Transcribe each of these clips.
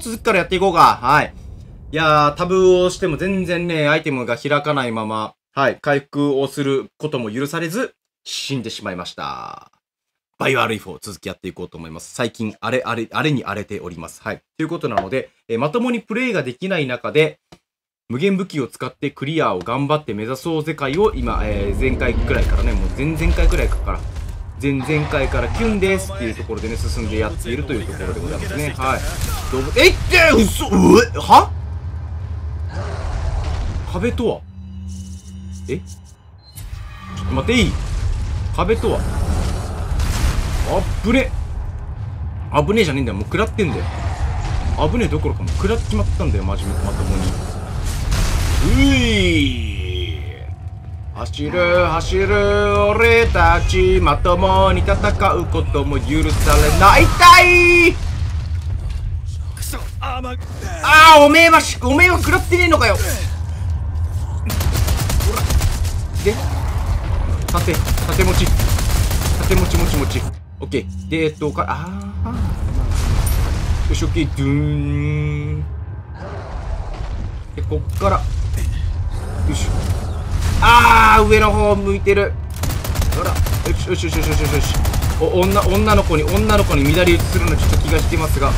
続きからやっていこうか。はい。いやー、タブをしても全然ね、アイテムが開かないまま、はい、回復をすることも許されず、死んでしまいました。バイオ RE4 続きやっていこうと思います。最近、あれに荒れております。はい。ということなので、まともにプレイができない中で、無限武器を使ってクリアを頑張って目指そう世界を今、前回くらいからね、もう前々回くらいから、前々回からキュンですっていうところでね、進んでやっているというところでございますね。はい。嘘は壁とはちょっと待っていい壁とは危ねえじゃねえんだよ。もう食らってんだよ。危ねえどころかもう食らっちまったんだよ。まともに。走る俺たちまともに戦うことも許されない。痛い。おめえは食らってねえのかよ。ほらで縦持ちオッケーでよしオッケードゥーンでこっからよし上の方向いてる。ほらよし女の子に乱れ打ちするのちょっと気がしてますが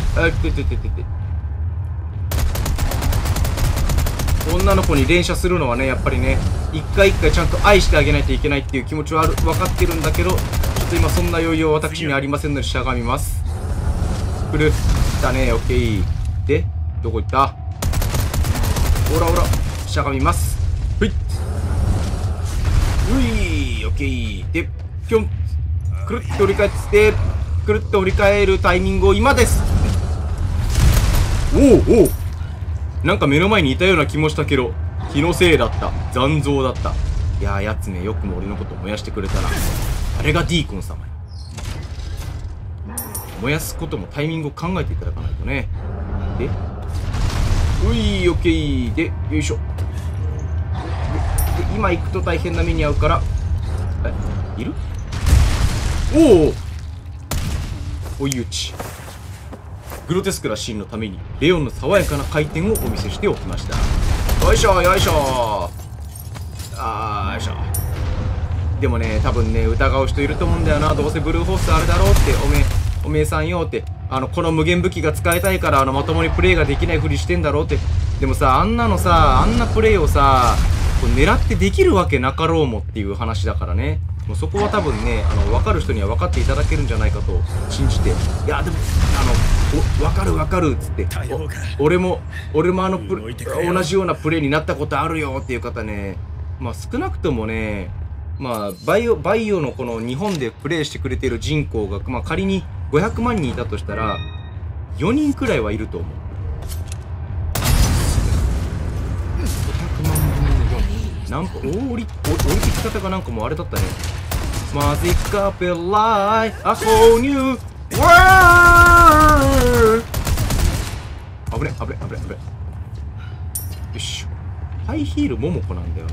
女の子に連射するのはねやっぱりね一回ちゃんと愛してあげないといけないっていう気持ちは分かってるんだけど、ちょっと今そんな余裕は私にありませんのでしゃがみます。来たね。オッケーでどこ行った。ほらしゃがみます。ほいオッケーでぴょんくるっと振り返るタイミングを今です。なんか目の前にいたような気もしたけど気のせいだった。残像だった。いやーやつめよくも俺のことを燃やしてくれたな。あれがディーコン様。燃やすこともタイミングを考えていただかないとね。でオッケーでよいしょで今行くと大変な目に遭うからいる。追い打ち。グロテスクなシーンのためにレオンの爽やかな回転をお見せしておきました。よいしょでもね多分ね疑う人いると思うんだよな。どうせブルーホースあれだろうっておめえさんよってこの無限武器が使いたいからまともにプレイができないふりしてんだろうって。でもさあんなプレイをさこう狙ってできるわけなかろうもっていう話だからね。もうそこは多分ね分かる人には分かっていただけるんじゃないかと信じて。いやでも分かるっつって俺も同じようなプレイになったことあるよっていう方ね、まあ少なくともねバイオのこの日本でプレイしてくれている人口が、仮に500万人いたとしたら4人くらいはいると思う。500万分の4。なんか降りてき方がなんかもうあれだったね。マジカペライアホーニューワー危ね。よしハイヒールモモコなんだよな。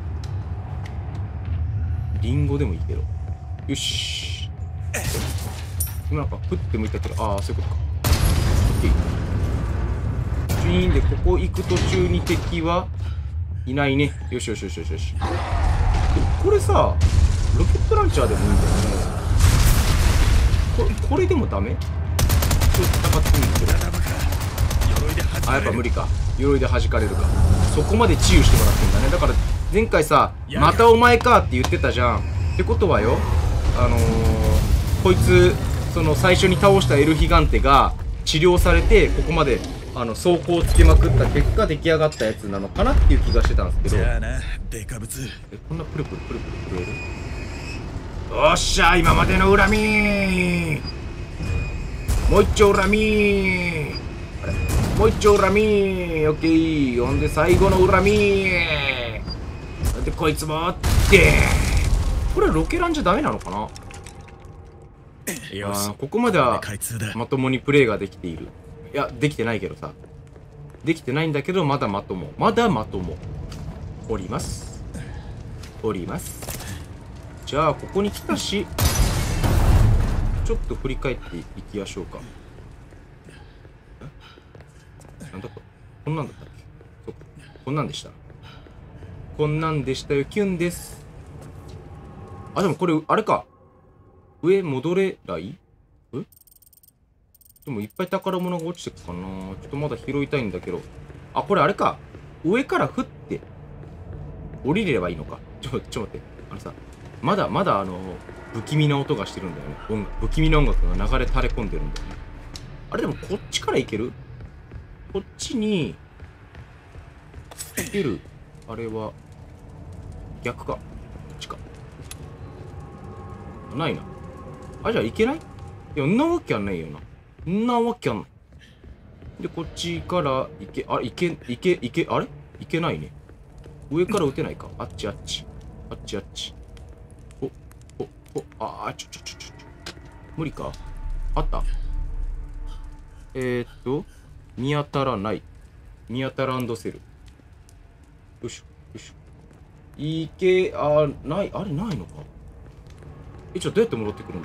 リンゴでもいいけど。よし今なんかふって向いたけどそういうことか。オッケーチュイーンでここ行く途中に敵はいないね。よしこれさロケットランチャーでもいいんだよね。これでもダメ？ちょっと戦ってみるけどやっぱ無理か。鎧で弾かれるか。そこまで治癒してもらってんだね。だから前回さまたお前かって言ってたじゃん。ってことはよこいつ最初に倒したエルヒガンテが治療されてここまで装甲をつけまくった結果出来上がったやつなのかなっていう気がしてたんですけど。こんなプルプル震える。おっしゃ今までの恨みもう一丁恨みオッケー。ほんで最後の恨みでこいつもってこれロケランじゃダメなのかな。ここまではまともにプレイができている。いやできてないけどさできてないんだけどまだまともおります。じゃあここに来たしちょっと振り返っていきましょうか。 こんなんだったっけ？そうか。こんなんでした。こんなんでしたよ。キュンです。あ、でもこれ、あれか。上戻れないでもいっぱい宝物が落ちてくかな。ちょっとまだ拾いたいんだけど。あ、これあれか。上から降って、降りればいいのか。ちょっと待って。まだ不気味な音がしてるんだよね。不気味な音楽が流れ垂れ込んでるんだよね。あれでもこっちから行ける？こっちに、行ける。あれは、逆か。こっちか。ないな。あ、じゃあ行けない？いや、んなわけはないよな。んなわけはない。で、こっちから行け、あれ、あれ行けないね。上から撃てないか。あっち。無理か？あった？見当たらない。見当たらんどせる。よいしょ。ない、あれないのか？じゃあどうやって戻ってくるんだ？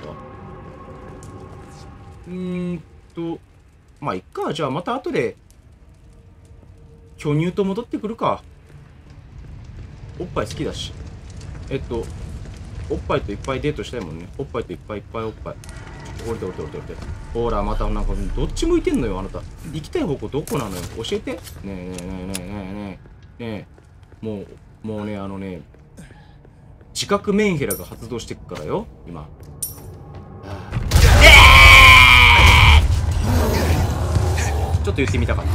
まあ、いっか。じゃあまた後で、巨乳と戻ってくるか。おっぱい好きだし。おっぱいといっぱいデートしたいもんね。おっぱいといっぱいおっぱい。降りて。ほら、またなんか、どっち向いてんのよ、あなた。行きたい方向どこなのよ。教えて。ねえ。もうね、自覚メンヘラが発動してくからよ、今。ちょっと言ってみたかった。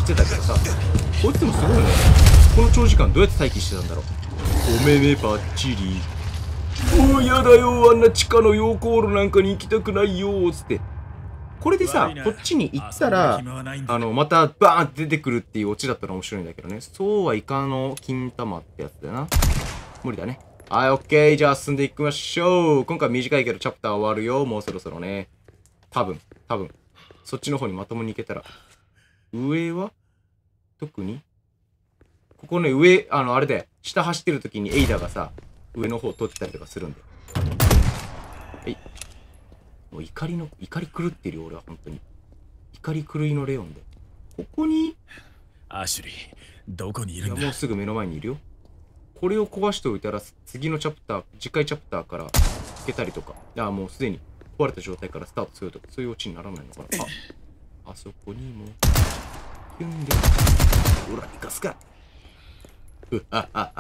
知ってたけどさ、こいつもすごいね。この長時間どうやって待機してたんだろう。お目目ばっちり。もうやだよ、あんな地下の溶鉱炉なんかに行きたくないよ、つって。これでさ、こっちに行ったら、またバーンって出てくるっていうオチだったら面白いんだけどね。そうはいかの金玉ってやつだよな。無理だね。はい、オッケー。じゃあ進んでいきましょう。今回短いけどチャプター終わるよ。もうそろそろね。多分。そっちの方にまともに行けたら。上は特にここね、上、あれで、下走ってる時にエイダがさ、上の方取ってたりとかするんだよ。はい。もう怒り狂ってるよ、俺は、本当に。怒り狂いのレオンで。ここにアシュリー、どこにいるんだ？ もうすぐ目の前にいるよ。これを壊しておいたら、次のチャプター、次回チャプターからつけたりとか。もうすでに壊れた状態からスタートするとか、そういうオチにならないのかな。あそこにも、キュンで、ほら、行かすか。もう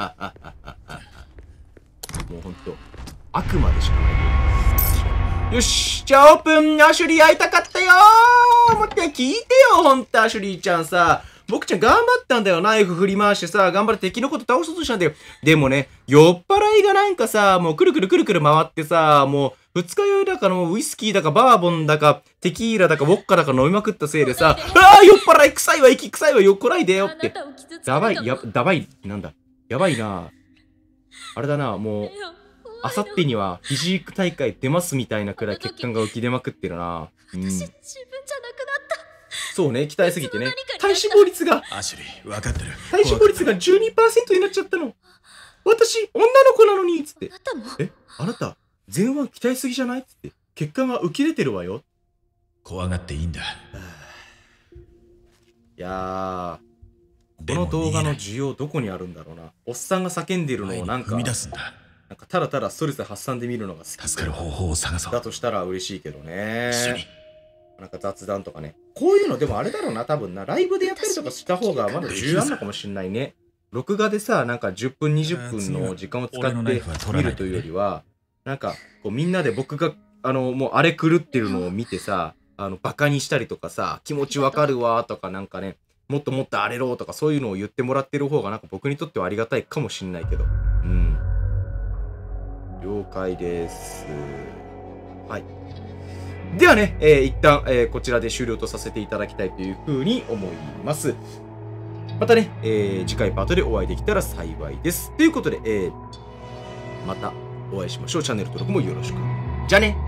ほんと、悪魔でしかないよ。よし、じゃあオープン。アシュリー会いたかったよー。もって聞いてよ、ほんと、アシュリーちゃんさ。僕ちゃん頑張ったんだよ。ナイフ振り回してさ、頑張って敵のこと倒そうとしたんだよ。でもね、酔っ払いがなんかさ、もうくるくる回ってさ、もう二日酔いだかのウイスキーだかバーボンだかテキーラだかウォッカだか飲みまくったせいでさ、酔っ払い臭いわ、息臭いわ、よっこないでよって。やばいな。あれだな、もう、あさってにはフィジーク大会出ますみたいなくらい血管が浮き出まくってるな。 私、自分じゃなくなった。 そうね、鍛えすぎてね。体脂肪率が、 アシュリー、分かってる。 体脂肪率が 12% になっちゃったの。私、女の子なのにつって。あなた、前腕鍛えすぎじゃないつって。血管が浮き出てるわよ。 怖がっていいんだ。 いやー、この動画の需要どこにあるんだろうな。おっさんが叫んでるのをなんか、ただただストレス発散で見るのが好き。 助かる方法を探そう。 だとしたら嬉しいけどね。 一緒に。 なんか雑談とかね。こういうのでもあれだろうな、多分な。ライブでやったりとかした方がまだ重要なのかもしんないね。録画でさ、なんか10分、20分の時間を使って見るというよりは、なんか、こうみんなで僕が、もうあれ狂ってるのを見てさ、バカにしたりとかさ、気持ちわかるわとかなんかね、もっともっと荒れろとかそういうのを言ってもらってる方がなんか僕にとってはありがたいかもしんないけど。了解です。はい。ではね、一旦、こちらで終了とさせていただきたいというふうに思います。またね、次回パートでお会いできたら幸いです。ということで、またお会いしましょう。チャンネル登録もよろしく。じゃあね。